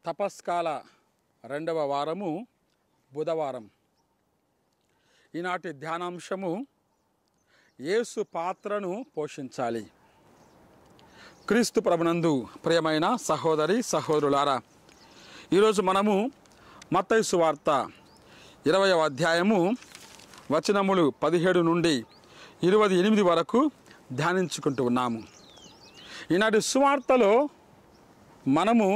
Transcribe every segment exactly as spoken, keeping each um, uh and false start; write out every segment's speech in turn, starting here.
తపస్కాల రెండవ వారము బుధవారం. ఈనాటి ధ్యానాంశము యేసు పాత్రను పోషించాలి. క్రీస్తు ప్రభునందు ప్రియమైన సహోదరి సహోదరులారా, ఈరోజు మనము మత్తయి సువార్త ఇరవయవ అధ్యాయము వచనములు పదిహేడు నుండి ఇరవై ఎనిమిది వరకు ధ్యానించుకుంటూ ఉన్నాము. ఈనాటి సువార్తలో మనము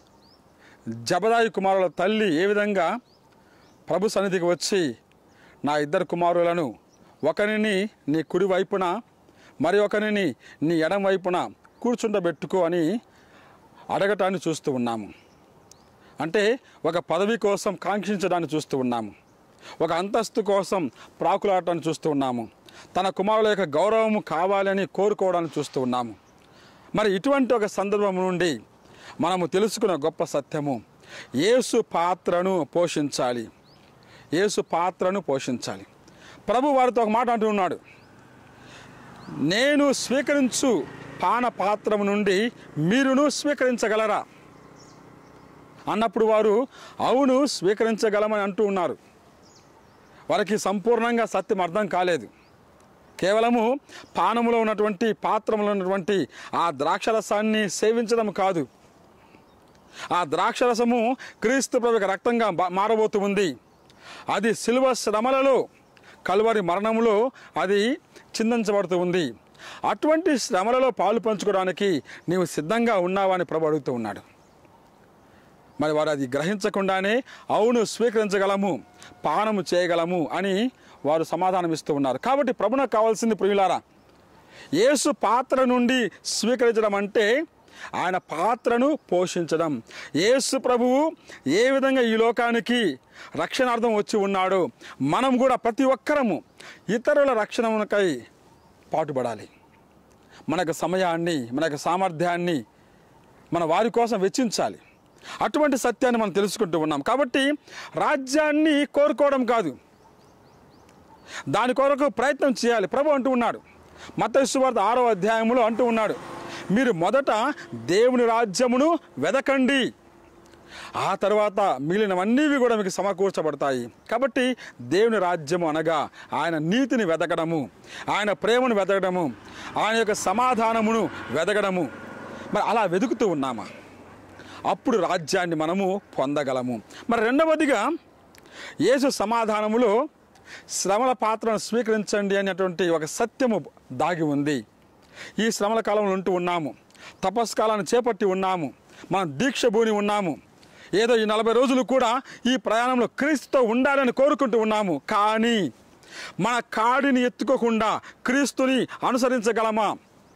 జబదాయి కుమారుల తల్లి ఏ విధంగా ప్రభు సన్నిధికి వచ్చి, నా ఇద్దరు కుమారులను ఒకరిని నీ కుడి వైపున మరి ఒకరిని నీ ఎడం వైపున కూర్చుండబెట్టుకో అని అడగటాన్ని చూస్తూ ఉన్నాము. అంటే ఒక పదవి కోసం కాంక్షించడాన్ని చూస్తూ ఉన్నాము, ఒక అంతస్తు కోసం ప్రాకులాటాన్ని చూస్తూ ఉన్నాము, తన కుమారుల యొక్క గౌరవము కావాలని కోరుకోవడాన్ని చూస్తూ ఉన్నాము. మరి ఇటువంటి ఒక సందర్భం నుండి మనము తెలుసుకున్న గొప్ప సత్యము, యేసు పాత్రను పోషించాలి. యేసు పాత్రను పోషించాలి. ప్రభు వారితో ఒక మాట అంటున్నాడు, నేను స్వీకరించు పాన పాత్రము నుండి మీరును స్వీకరించగలరా అన్నప్పుడు వారు అవును స్వీకరించగలమని అంటూ ఉన్నారు. వారికి సంపూర్ణంగా సత్యం అర్థం కాలేదు. కేవలము పానములో ఉన్నటువంటి పాత్రములో ఉన్నటువంటి ఆ ద్రాక్షరసాన్ని సేవించడం కాదు, ఆ ద్రాక్షరసము క్రీస్తు ప్రభువుకి రక్తంగా మారబోతూ ఉంది. అది శిలువ శ్రమలలో, కల్వరి మరణములో అది చిందించబడుతూ ఉంది. అటువంటి శ్రమలలో పాలు పంచుకోవడానికి నీవు సిద్ధంగా ఉన్నావని ప్రభు అడుగుతూ ఉన్నాడు. మరి వారు అది గ్రహించకుండానే అవును స్వీకరించగలము, పానము చేయగలము అని వారు సమాధానం ఇస్తూ ఉన్నారు. కాబట్టి ప్రభునకు కావాల్సింది ప్రియులారా, యేసు పాత్ర నుండి స్వీకరించడం అంటే ఆయన పాత్రను పోషించడం. యేసు ప్రభువు ఏ విధంగా ఈ లోకానికి రక్షణార్థం వచ్చి ఉన్నాడో మనం కూడా ప్రతి ఒక్కరము ఇతరుల రక్షణకై పాటుపడాలి. మనకు సమయాన్ని, మనకు సామర్థ్యాన్ని మన వారి కోసం వెచ్చించాలి. అటువంటి సత్యాన్ని మనం తెలుసుకుంటూ ఉన్నాం. కాబట్టి రాజ్యాన్ని కోరుకోవడం కాదు, దాని కొరకు ప్రయత్నం చేయాలి. ప్రభు అంటూ ఉన్నాడు మత్తయి సువార్త ఆరో అధ్యాయంలో అంటూ ఉన్నాడు, మీరు మొదట దేవుని రాజ్యమును వెదకండి, ఆ తర్వాత మిగిలినవన్నీ కూడా మీకు సమకూర్చబడతాయి. కాబట్టి దేవుని రాజ్యము అనగా ఆయన నీతిని వెతకడము, ఆయన ప్రేమను వెతకడము, ఆయన యొక్క సమాధానమును వెతకడము. మరి అలా వెతుకుతూ ఉన్నామా, అప్పుడు రాజ్యాన్ని మనము పొందగలము. మరి రెండవదిగా యేసు సమాధానములో శ్రమల పాత్రను స్వీకరించండి అనేటువంటి ఒక సత్యము దాగి ఉంది. ఈ శ్రమల కాలంలో ఉంటూ ఉన్నాము, తపస్కాలాన్ని చేపట్టి ఉన్నాము, మనం దీక్ష భూని ఉన్నాము. ఏదో ఈ నలభై రోజులు కూడా ఈ ప్రయాణంలో క్రీస్తుతో ఉండాలని కోరుకుంటూ ఉన్నాము. కానీ మన కాడిని ఎత్తుకోకుండా క్రీస్తుని అనుసరించగలమా?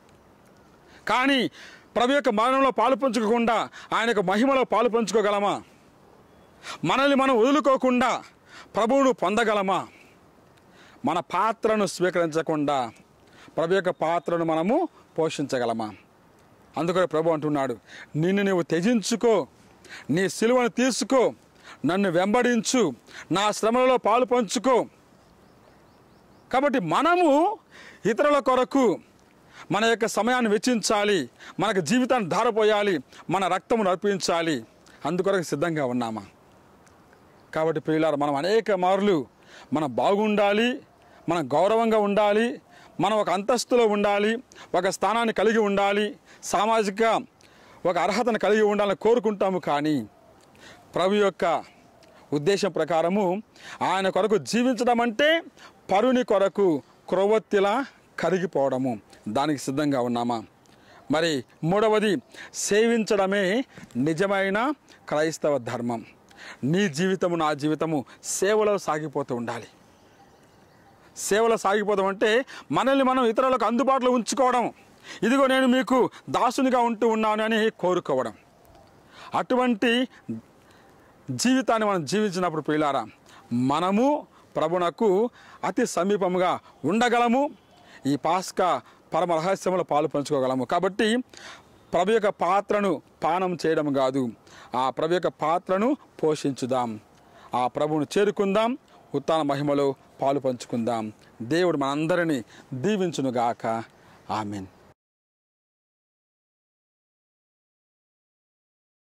కానీ ప్రభు యొక్క మరణంలో పాలు పంచుకోకుండా ఆయన యొక్క మహిమలో పాలు పంచుకోగలమా? మనల్ని మనం వదులుకోకుండా ప్రభువును పొందగలమా? మన పాత్రను స్వీకరించకుండా ప్రభు యొక్క పాత్రను మనము పోషించగలమా? అందుకని ప్రభు అంటున్నాడు, నిన్ను నువ్వు త్యజించుకో, నీ సిలువను తీసుకో, నన్ను వెంబడించు, నా శ్రమలలో పాలు పంచుకో. కాబట్టి మనము ఇతరుల కొరకు మన యొక్క సమయాన్ని వెచ్చించాలి, మనకు జీవితాన్ని ధారపోయాలి, మన రక్తమును అర్పించాలి. అందుకొరకు సిద్ధంగా ఉన్నామా? కాబట్టి ప్రియులారా, మనం అనేక మార్లు మనం బాగుండాలి, మనం గౌరవంగా ఉండాలి, మనం ఒక అంతస్తులో ఉండాలి, ఒక స్థానాన్ని కలిగి ఉండాలి, సామాజిక ఒక అర్హతను కలిగి ఉండాలని కోరుకుంటాము. కానీ ప్రభు యొక్క ఉద్దేశం ప్రకారము ఆయన కొరకు జీవించడం అంటే పరుని కొరకు క్రొవ్వొత్తిలా కరిగిపోవడము. దానికి సిద్ధంగా ఉన్నామా? మరి మూడవది, సేవించడమే నిజమైన క్రైస్తవ ధర్మం. నీ జీవితము నా జీవితము సేవలో సాగిపోతూ ఉండాలి. సేవలో సాగిపోతాం అంటే మనల్ని మనం ఇతరులకు అందుబాటులో ఉంచుకోవడం, ఇదిగో నేను మీకు దాసునిగా ఉంటూ ఉన్నాను అని కోరుకోవడం. అటువంటి జీవితాన్ని మనం జీవించినప్పుడు ప్రియులారా, మనము ప్రభునకు అతి సమీపముగా ఉండగలము, ఈ పాస్కా పరమ రహస్యములో పాలు పంచుకోగలము. కాబట్టి ప్రభు యొక్క పాత్రను పానం చేయడం కాదు, ఆ ప్రభు యొక్క పాత్రను పోషించుదాం, ఆ ప్రభువును చేరుకుందాం, ఉత్థాన మహిమలో పాలు పంచుకుందాం. దేవుడు మనందరినీ దీవించునుగాక. ఆమెన్.